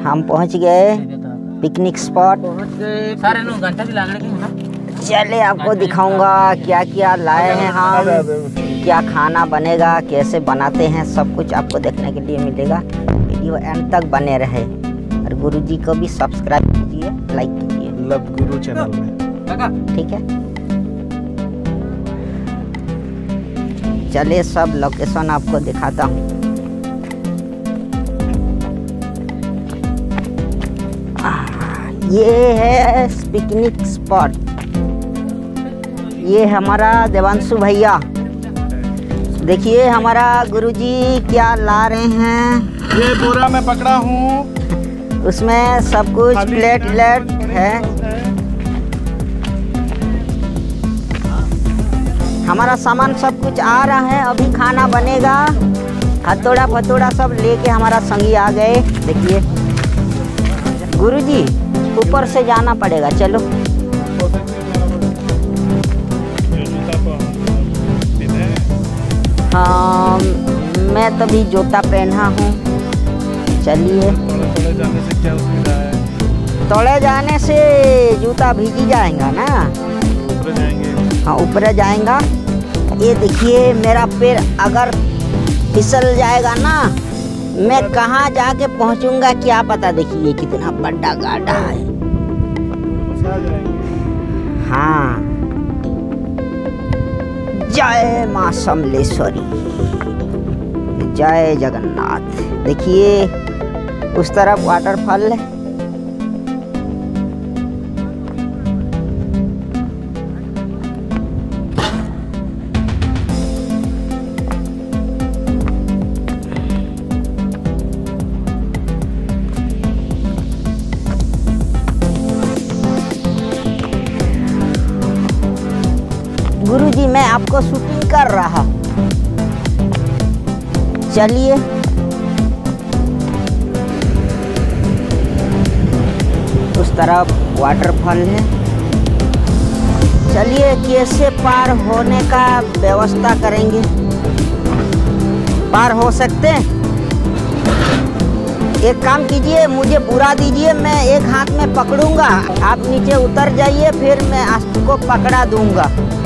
हम पहुंच गए पिकनिक स्पॉट। चले आपको दिखाऊंगा क्या क्या लाए हैं हम, क्या खाना बनेगा, कैसे बनाते हैं, सब कुछ आपको देखने के लिए मिलेगा। वीडियो एंड तक बने रहे और गुरुजी को भी सब्सक्राइब कीजिए, लाइक कीजिए लव गुरु चैनल में, ठीक है। चलिए सब लोकेशन आपको दिखाता हूँ। ये है पिकनिक स्पॉट, ये हमारा देवांशु भैया। देखिए हमारा गुरुजी क्या ला रहे हैं। ये बोरा में पकड़ा हूँ, उसमें सब कुछ प्लेट है। हमारा सामान सब कुछ आ रहा है, अभी खाना बनेगा। हथौड़ा फथौड़ा सब लेके हमारा संगी आ गए। देखिए गुरुजी ऊपर से जाना पड़ेगा, चलो। हाँ मैं तभी जूता पहना हूँ। चलिए तोड़े जाने से जूता भीगी जाएगा ना, ऊपर जाएंगे। हाँ ऊपर जाएगा। ये देखिए मेरा पैर अगर फिसल जाएगा ना, मैं कहाँ जाके पहुँचूंगा क्या पता। देखिए कितना बड़ा गाढ़ा है। हाँ जय माँ समलेश्वरी, जय जगन्नाथ। देखिए उस तरफ वाटरफॉल है। गुरुजी मैं आपको शूटिंग कर रहा। चलिए उस तरफ वाटरफॉल है। चलिए कैसे पार होने का व्यवस्था करेंगे। पार हो सकते हैं? एक काम कीजिए, मुझे बुरा दीजिए, मैं एक हाथ में पकड़ूंगा, आप नीचे उतर जाइए, फिर मैं आपको पकड़ा दूंगा।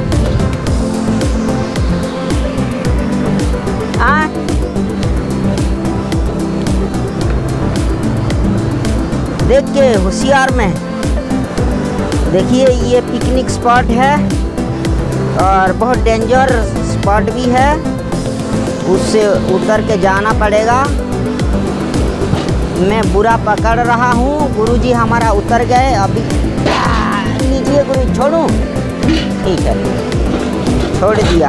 देखिए होशियार में। देखिए ये पिकनिक स्पॉट है और बहुत डेंजर स्पॉट भी है, उससे उतर के जाना पड़ेगा। मैं बुरा पकड़ रहा हूँ, गुरुजी हमारा उतर गए। अभी लीजिए गुरु, छोड़ूं? ठीक है छोड़ दिया।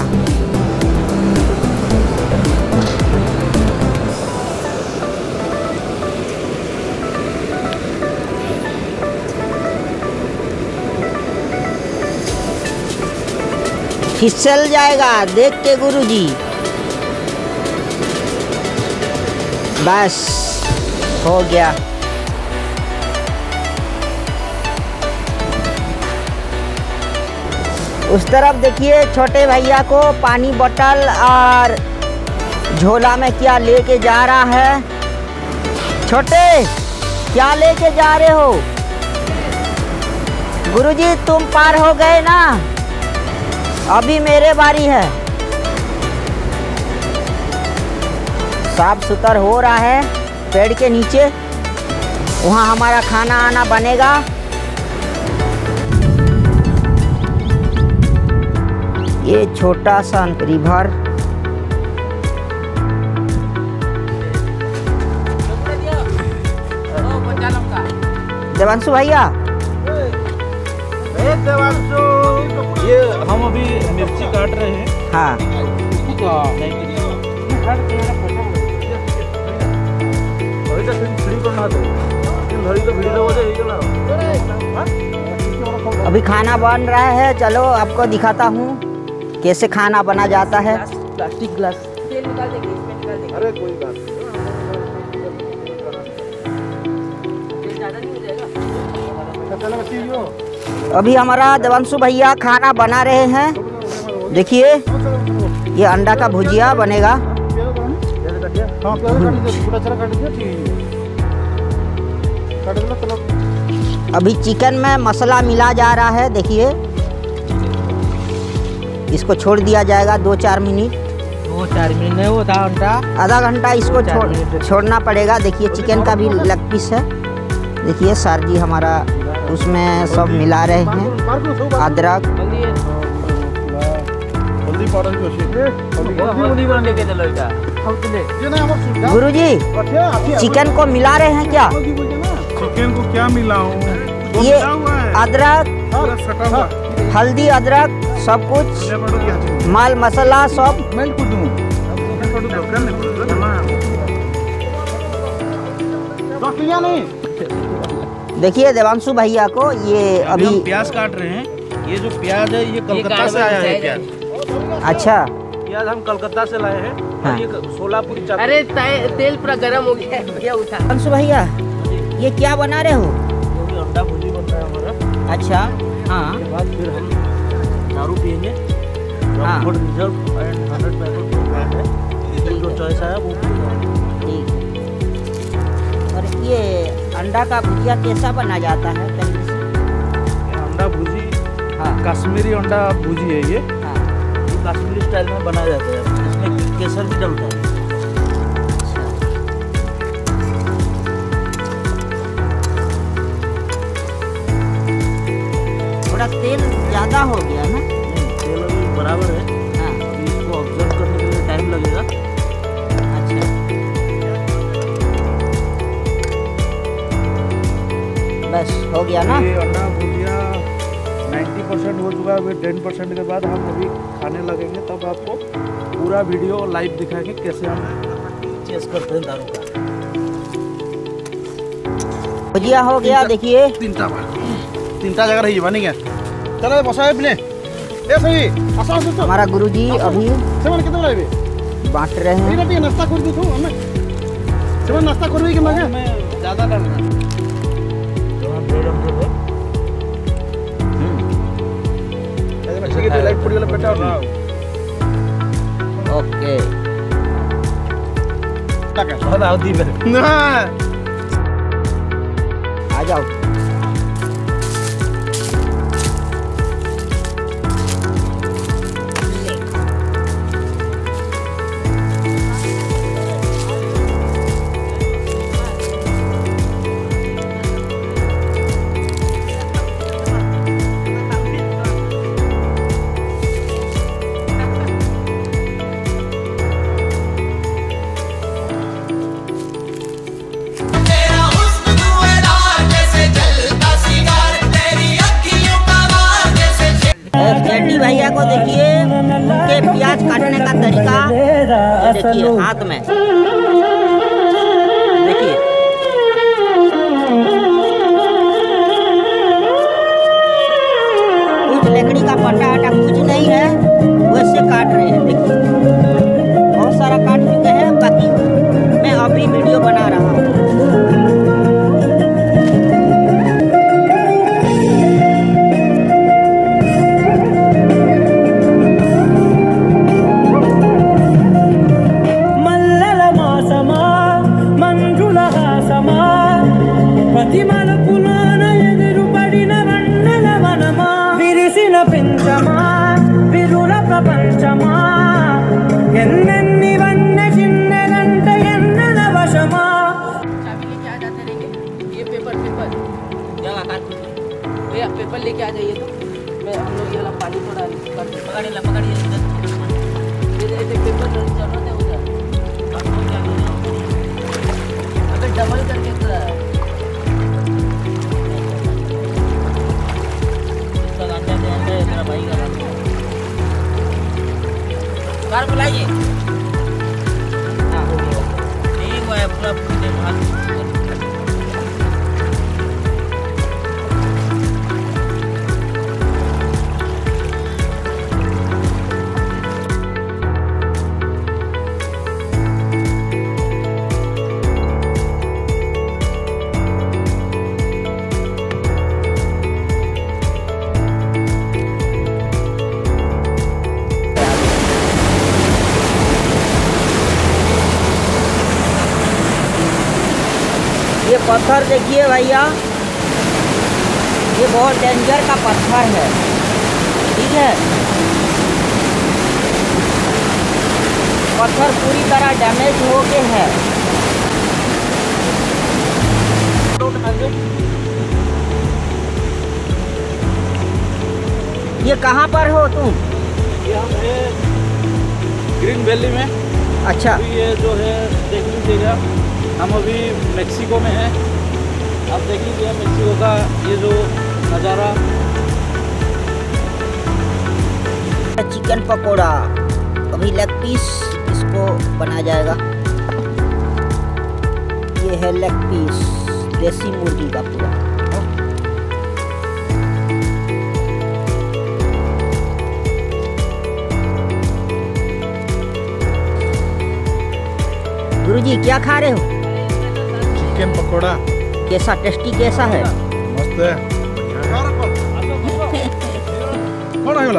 फिसल जाएगा, देख के गुरुजी। बस हो गया। उस तरफ देखिए छोटे भैया को पानी बोतल और झोला में क्या लेके जा रहा है। छोटे क्या लेके जा रहे हो? गुरुजी तुम पार हो गए ना, अभी मेरे बारी है। साफ सुथरा हो रहा है पेड़ के नीचे, वहाँ हमारा खाना आना बनेगा। ये छोटा सा रिवर। देवांशु भैया, देवांशु, ये हम अभी मिर्ची काट रहे हैं। हाँ अभी खाना बन रहा है, चलो आपको दिखाता हूँ कैसे खाना बना जाता है। प्लास्टिक ग्लास अरे कोई बात नहीं। अभी हमारा देवांशु भैया खाना बना रहे हैं। देखिए ये अंडा का भुजिया बनेगा। अभी चिकन में मसाला मिला जा रहा है। देखिए, इसको छोड़ दिया जाएगा 2-4 मिनट। 2-4 मिनट नहीं, वो आधा घंटा इसको छोड़ना पड़ेगा। देखिए, चिकन का भी लेग पीस है। देखिए सर जी हमारा उसमें सब मिला रहे हैं, अदरक। गुरुजी, चिकन को मिला रहे हैं क्या? चिकन को क्या मिलाऊं? ये अदरक, हल्दी, अदरक सब कुछ, माल मसाला सब। देखिए देवांशु भैया को, ये अभी प्याज काट रहे हैं। ये जो प्याज है ये कलकत्ता से आया है प्याज। अच्छा, प्याज हम कलकत्ता से लाए हैं। हाँ। ये सोलापुरी चावल। अरे तेल पूरा गर्म हो गया, ये उठा। देवांशु भैया, ये क्या बना रहे हो? ये अंडा भुर्जी बन रहा है हमारा। अच्छा, हाँ। उसके बाद फिर हम दारू पियेंगे। हाँ। गुड रिजर्व एंड 100% है। जो चॉइस है वो ठीक है। और ये अंडा का भुजिया कैसा बना जाता है? अंडा भुजी, हाँ कश्मीरी अंडा भुजी है ये। हाँ। ये कश्मीरी स्टाइल में बनाया जाता है। इसमें केसर भी डलता है। थोड़ा तेल ज़्यादा हो गया ना? तेल अभी बराबर है। हाँ। अभी इसको ऑब्जर्व करने के लिए टाइम लगेगा। अच्छा, बस हो गया ना? ये अंडा भुजिया 90% हो चुका है। अभी 10% के बाद हम अभी खाने लगेंगे, तब आपको पूरा वीडियो लाइव दिखाएंगे कैसे हम चेस करते हैं दारू का। भुजिया हो गया। देखिए, तीनटा जगह रही बनी क्या? चलो बसा प्ले ए सही आसा आसा। हमारा गुरुजी अभी सेवन कितना लाइबे बांट रहे हैं। ये नाश्ता कर दी तू हमें। सेवन नाश्ता करबी कि लगे? मैं ज्यादा डालना। ठीक है, लाइट पड़ी वाला पेटा। ओके, बहुत आउदी बे ना। आ जाओ। जेडी भैया को देखिए, उनके प्याज काटने का तरीका। ये देखिए हाथ में, देखिए कुछ लकड़ी का पट्टा आटा कुछ नहीं है, वैसे काट रहे हैं। देखिए बहुत सारा काट चुके हैं, बाकी मैं अभी वीडियो बना रहा हूँ। पेपर लेके आ जाइए, तो मैं हम लोग ये वाला पानी थोड़ा पकड़िए ये पेपर जरूरत है उधर। अबे डबल करके मेरा भाई का कार बुलाइए। हाँ हो गया, ठीक है पूरा पूरे भाग। पत्थर देखिए भैया, ये बहुत डेंजर का पत्थर है, ठीक है। पत्थर पूरी तरह डैमेज हो गए है। ये कहाँ पर हो तुम? ये हम है ग्रीन वैली में। अच्छा, अभी ये जो है देख लीजिएगा, हम अभी मेक्सिको में हैं। आप देख लीजिए मेक्सिको का ये जो नज़ारा। चिकन पकोड़ा, अभी लेग पीस इसको बनाया जाएगा। ये है लेग पीस देसी मुर्गी का पूरा। गुरुजी क्या खा रहे हो? चिकन पकोड़ा कैसा टेस्टी कैसा है? मस्त है। कौन आएगा?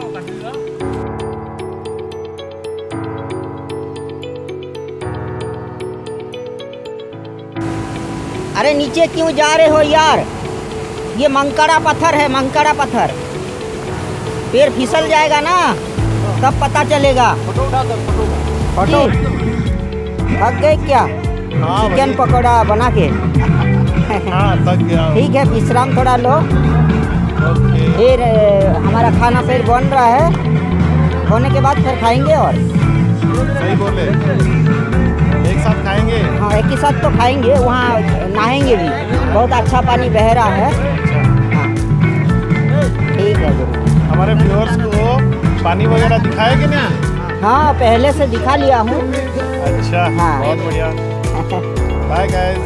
अरे नीचे क्यों जा रहे हो यार? ये मंकड़ा पत्थर है, मंकड़ा पत्थर। पैर फिसल जाएगा ना, तब पता चलेगा। फोटो थक गए क्या? हाँ चिकन पकोड़ा बना के। हाँ थक गया। ठीक है, विश्राम थोड़ा लो। ओके। फिर हमारा खाना फिर बन रहा है, होने के बाद फिर खाएंगे। और सही बोले, एक साथ खाएंगे। हाँ, एक ही साथ तो खाएंगे, वहाँ नहाएंगे भी, बहुत अच्छा पानी बह रहा है। हाँ ठीक है गुरु। हमारे व्यूअर्स को पानी वगैरह दिखाए कि नहीं? हाँ, पहले से दिखा लिया हूँ। अच्छा, हाँ। बहुत बढ़िया। Bye guys.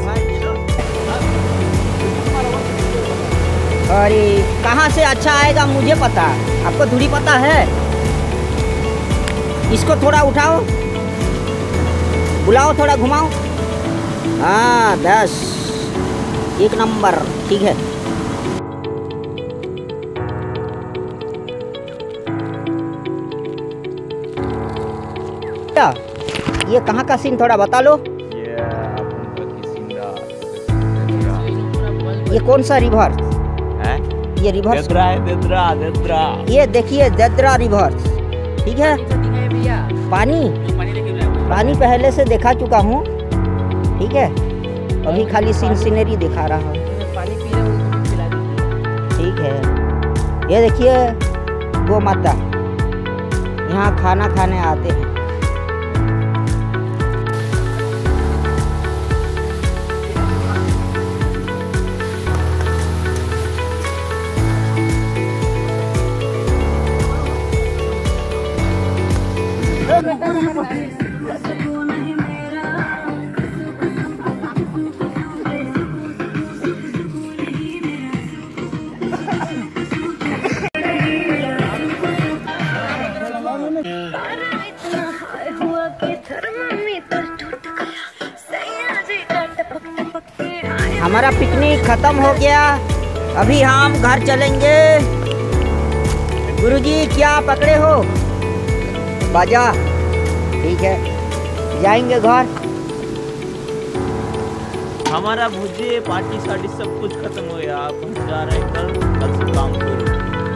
और ये कहाँ से अच्छा आएगा मुझे पता, आपको थोड़ी पता है। इसको थोड़ा उठाओ, बुलाओ, थोड़ा घुमाओ। हाँ बस, एक नंबर, ठीक है। क्या ये कहाँ का सीन थोड़ा बता लो। ये कौन सा रिवर है? ये रिवर देद्रा। ये देखिए देद्रा रिवर, ठीक है। पानी पहले से देखा चुका हूँ, ठीक है। अभी खाली सीनरी दिखा रहा हूँ, ठीक है। ये देखिए गौ माता यहाँ खाना खाने आते हैं। हमारा पिकनिक खत्म हो गया, अभी हम घर चलेंगे। गुरुजी क्या पकड़े हो? बाजा, ठीक है, जाएंगे घर। हमारा भुजिए पार्टी सार्टी सब कुछ खत्म हो गया। आप जा रहे हैं कल से काम करो।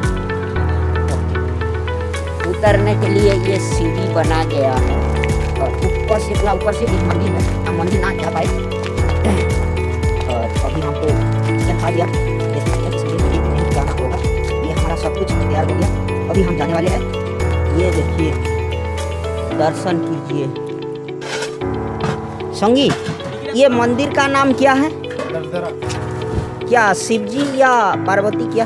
उतरने के लिए ये सीढ़ी बना गया है, और ऊपर से एक मंदिर है। हम मंदिर ना जा पाए, और अभी हमको खा दिया, नहीं जाना होगा। ये हमारा सब कुछ तैयार हो गया, अभी हम जाने वाले हैं। ये देखिए, दर्शन कीजिए। संगी, ये मंदिर का नाम क्या है? क्या शिवजी या पार्वती? क्या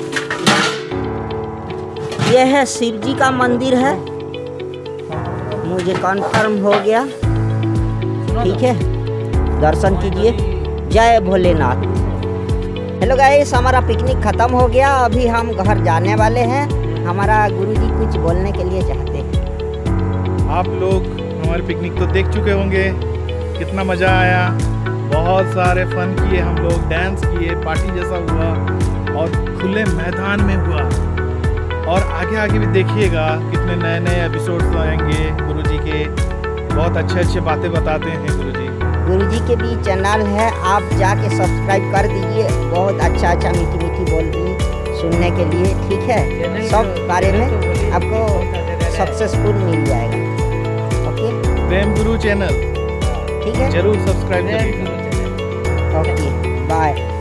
ये है? शिवजी का मंदिर है, मुझे कंफर्म हो गया, ठीक है। दर्शन कीजिए, जय भोलेनाथ। हेलो गाइस, हमारा पिकनिक खत्म हो गया, अभी हम घर जाने वाले हैं। हमारा गुरुजी कुछ बोलने के लिए चाहते हैं। आप लोग हमारे पिकनिक तो देख चुके होंगे, कितना मज़ा आया। बहुत सारे फन किए हम लोग, डांस किए, पार्टी जैसा हुआ और खुले मैदान में हुआ। और आगे भी देखिएगा कितने नए एपिसोड्स आएंगे गुरुजी के। बहुत अच्छे बातें बताते हैं गुरुजी। गुरुजी के भी चैनल है, आप जाके सब्सक्राइब कर दीजिए। बहुत अच्छा अच्छा मीठी मीठी बोली सुनने के लिए, ठीक है। सब बारे में आपको सक्सेसफुल मिल जाएगा। ओके, प्रेम गुरु चैनल ठीक है, जरूर सब्सक्राइब करिएगा। Okay, bye.